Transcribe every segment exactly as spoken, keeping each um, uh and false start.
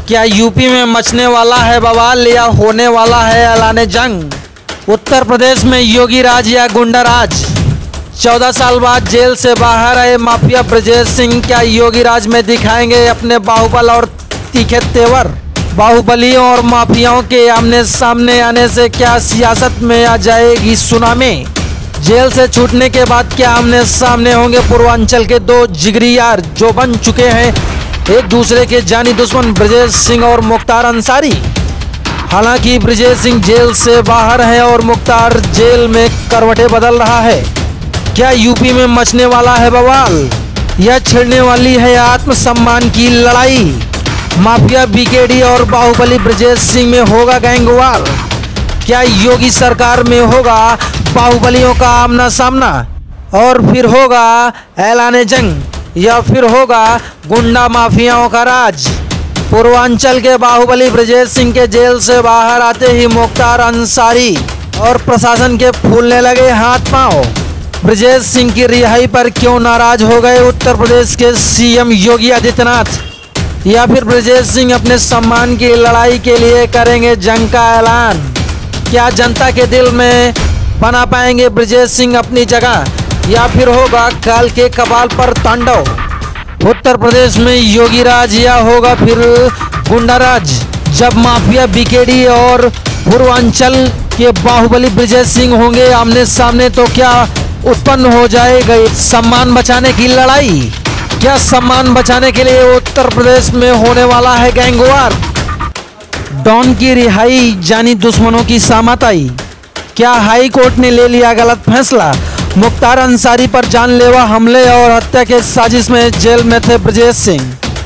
क्या यूपी में मचने वाला है बवाल या होने वाला है ऐलान जंग? उत्तर प्रदेश में योगी राज या गुंडा राज? चौदह साल बाद जेल से बाहर आए माफिया ब्रजेश सिंह क्या योगी राज में दिखाएंगे अपने बाहुबल और तीखे तेवर? बाहुबलियों और माफियाओं के आमने सामने आने से क्या सियासत में आ जाएगी सुनामी? जेल से छूटने के बाद क्या आमने सामने होंगे पूर्वांचल के दो जिगरी यार जो बन चुके हैं एक दूसरे के जानी दुश्मन, ब्रजेश सिंह और मुख्तार अंसारी? हालांकि ब्रजेश सिंह जेल से बाहर है और मुख्तार जेल में करवटें बदल रहा है। क्या यूपी में मचने वाला है बवाल या छिड़ने वाली है आत्मसम्मान की लड़ाई? माफिया बीकेडी और बाहुबली ब्रजेश सिंह में होगा गैंगवार? क्या योगी सरकार में होगा बाहुबलियों का आमना सामना और फिर होगा ऐलान जंग या फिर होगा गुंडा माफियाओं का राज? पूर्वांचल के बाहुबली ब्रजेश सिंह के जेल से बाहर आते ही मुख्तार अंसारी और प्रशासन के फूलने लगे हाथ पांव। ब्रजेश सिंह की रिहाई पर क्यों नाराज हो गए उत्तर प्रदेश के सीएम योगी आदित्यनाथ? या फिर ब्रजेश सिंह अपने सम्मान की लड़ाई के लिए करेंगे जंग का ऐलान? क्या जनता के दिल में बना पाएंगे ब्रजेश सिंह अपनी जगह या फिर होगा काल के कपाल पर तांडव? उत्तर प्रदेश में योगी राज या होगा फिर गुंडा राज? जब माफिया बीकेडी और पूर्वांचल के बाहुबली ब्रजेश सिंह होंगे आमने सामने तो क्या उत्पन्न हो जाएगा सम्मान बचाने की लड़ाई? क्या सम्मान बचाने के लिए उत्तर प्रदेश में होने वाला है गैंगवार? डॉन की रिहाई जानी दुश्मनों की सामत आई? क्या हाई कोर्ट ने ले लिया गलत फैसला? मुख्तार अंसारी पर जानलेवा हमले और हत्या के साजिश में जेल में थे ब्रजेश सिंह।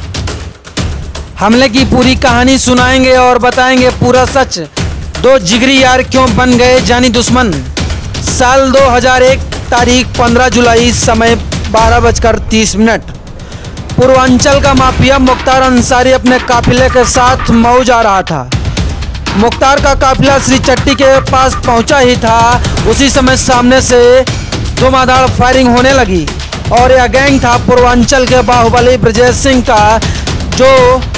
हमले की पूरी कहानी सुनाएंगे और बताएंगे पूरा सच। दो जिगरी यार क्यों बन गए जानी दुश्मन? साल दो हज़ार एक, तारीख पंद्रह जुलाई, समय बारह बजकर तीस मिनट। पूर्वांचल का माफिया मुख्तार अंसारी अपने काफिले के साथ मऊ जा रहा था। मुख्तार का काफिला श्री चट्टी के पास पहुंचा ही था, उसी समय सामने से धुआंधार फायरिंग होने लगी और यह गैंग था पूर्वांचल के बाहुबली ब्रजेश सिंह का जो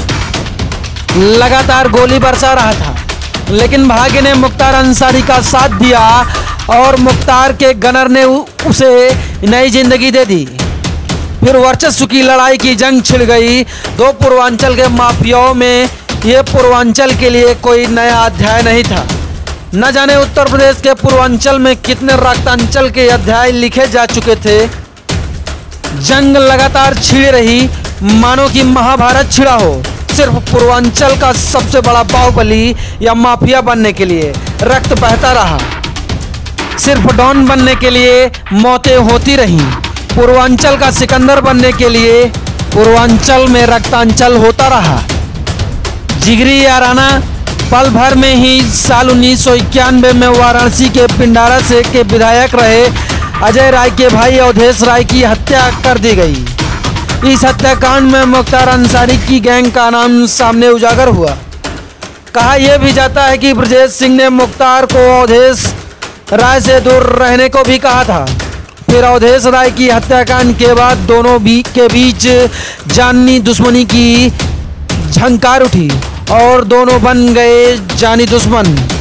लगातार गोली बरसा रहा था। लेकिन भाग्य ने मुख्तार अंसारी का साथ दिया और मुख्तार के गनर ने उसे नई जिंदगी दे दी। फिर वर्चस्व की लड़ाई की जंग छिड़ गई दो पूर्वांचल के माफियाओं में। यह पूर्वांचल के लिए कोई नया अध्याय नहीं था। न जाने उत्तर प्रदेश के पूर्वांचल में कितने रक्तांचल के अध्याय लिखे जा चुके थे। जंग लगातार छिड़ रही मानो कि महाभारत छिड़ा हो, सिर्फ पूर्वांचल का सबसे बड़ा बाहुबली या माफिया बनने के लिए रक्त बहता रहा। सिर्फ डॉन बनने के लिए मौतें होती रहीं। पूर्वांचल का सिकंदर बनने के लिए पूर्वांचल में रक्तांचल होता रहा। जिगरी याराना पल भर में ही साल उन्नीस सौ इक्यानवे में वाराणसी के पिंडारा से के विधायक रहे अजय राय के भाई अवधेश राय की हत्या कर दी गई। इस हत्याकांड में मुख्तार अंसारी की गैंग का नाम सामने उजागर हुआ। कहा यह भी जाता है कि ब्रजेश सिंह ने मुख्तार को अवधेश राय से दूर रहने को भी कहा था। फिर अवधेश राय की हत्याकांड के बाद दोनों भी के बीच जानी दुश्मनी की झंकार उठी और दोनों बन गए जानी दुश्मन।